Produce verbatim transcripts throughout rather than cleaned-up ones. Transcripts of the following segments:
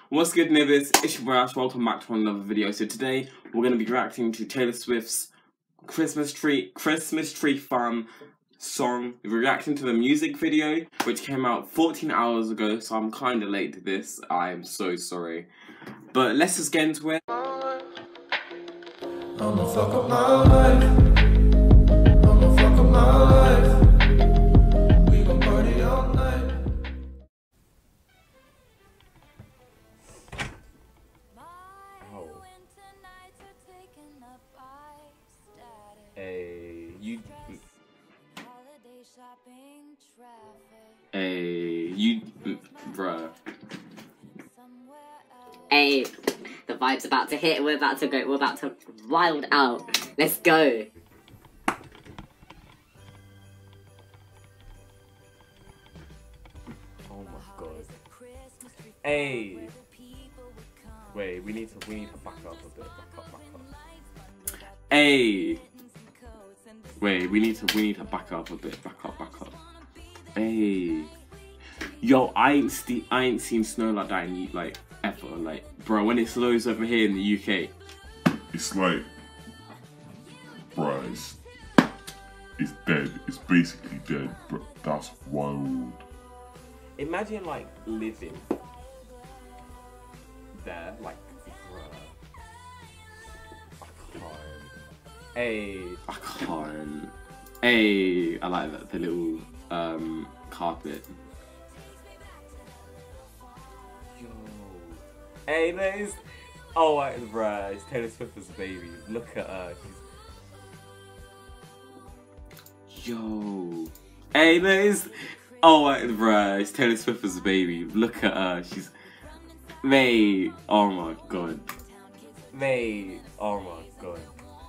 What's good, nibbers? It's your boy Ash. Welcome back to another video. So today we're going to be reacting to Taylor Swift's Christmas tree Christmas tree fun song. We're reacting to the music video, which came out fourteen hours ago. So I'm kind of late to this. I'm so sorry. But let's just get into it. I'ma fuck up my life. I'ma fuck up my life. We gon' party all night. Oh. Hey, you. Hey, you, bruh. Hey, the vibe's about to hit. We're about to go. We're about to wild out. Let's go. Oh my god. Hey. Wait, we need to. We need to back up a bit. Back up, back up. Hey. Wait, we need to. We need to back up a bit. Back up, back up. Hey. Yo, I ain't. St I ain't seen snow like that in like. Ever, like, bro, when it slows over here in the U K, it's like, bro, it's, it's dead. It's basically dead, but that's wild. Imagine, like, living there, like, bro. I can't. Hey, I can't. Hey, I like that, the little, um, carpet. Hey, there's. Oh, right, bruh. It's Taylor Swift's baby. Look at her. She's... Yo. Hey, there's. Oh, right, bruh. It's Taylor Swift's baby. Look at her. She's. Mate. Oh my god. Mate. Oh my god.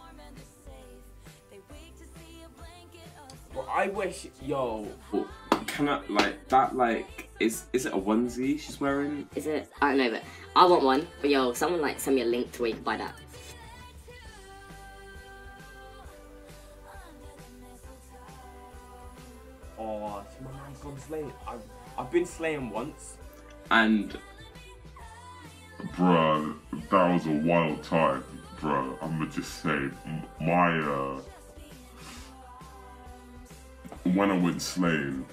Well, I wish. Yo. Can I, like, that, like. Is, is it a onesie she's wearing? Is it? I don't know, but I want one. But yo, someone like send me a link to where you can buy that. Oh, my man's gone slaying. I've, I've been slaying once, and Bruh, that was a wild time, bruh. I'ma just say, my uh, when I went slaying,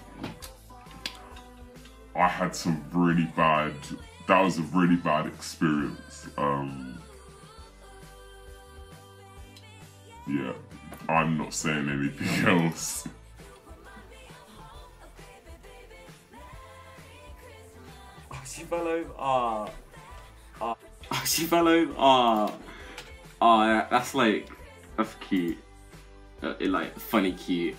I had some really bad, that was a really bad experience. Um, yeah, I'm not saying anything else. Oh, she fell over. Ah, oh, oh, she fell over. Ah, oh, oh, that's like, that's cute. Uh, it, like, funny cute.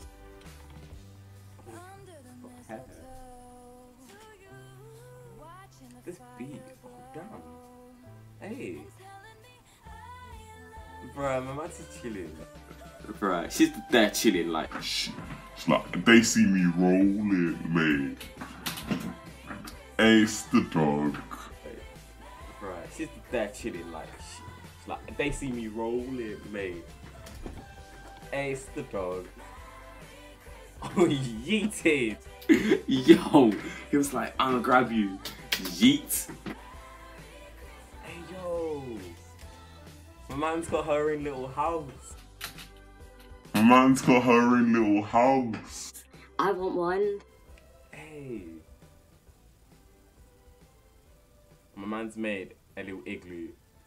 This beat, oh damn. Hey. Bruh, my man's just chilling. Bruh, she's there chilling like. She, it's like, they see me rolling, mate. Ace the dog. Bruh, she's there chilling like. It's like, they see me rolling, mate. Ace the dog. Oh, yeeted. Yo, he was like, I'ma grab you. Yeet. Hey yo, my man's got her in little house. My man's got her in little house. I want one. Hey, my man's made a little igloo.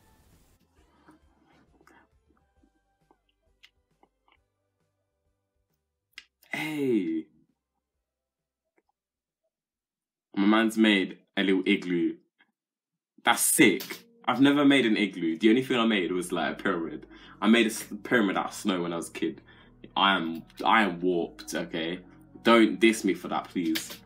Hey, my man's made a little igloo. That's sick. I've never made an igloo. The only thing I made was like a pyramid. I made a pyramid out of snow when I was a kid. I am, I am warped, okay? Don't diss me for that, please.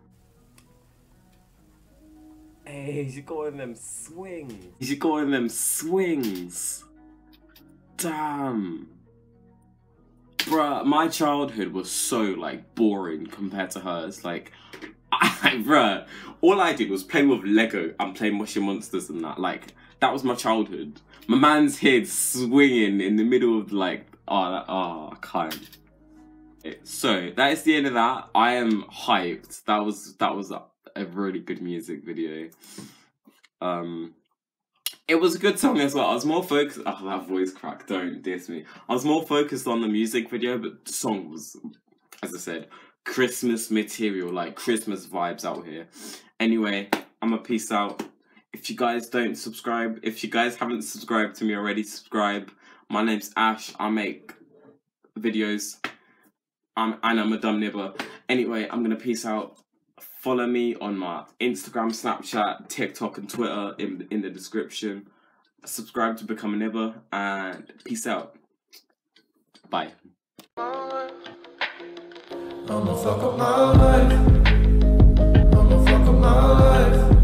Hey, she got in them swings. She got in them swings. Damn. Bruh, my childhood was so, like, boring compared to hers. Like, I, bruh, all I did was play with Lego and play Mushy Monsters and that. Like, that was my childhood. My man's head swinging in the middle of, like, oh, that, oh, I can't. So, that is the end of that. I am hyped. That was, that was a, a really good music video. Um, it was a good song as well. I was more focused. Oh, that voice crack! Don't diss me. I was more focused on the music video, but the song was, as I said, Christmas material, like Christmas vibes out here. Anyway, I'm a peace out. If you guys don't subscribe, if you guys haven't subscribed to me already, subscribe. My name's Ash. I make videos. I'm and I'm a dumb nibba. Anyway, I'm gonna peace out. Follow me on my Instagram, Snapchat, TikTok, and Twitter in in the description. Subscribe to become a nibba, and peace out. Bye. I'ma fuck up my life. I'ma fuck up my life.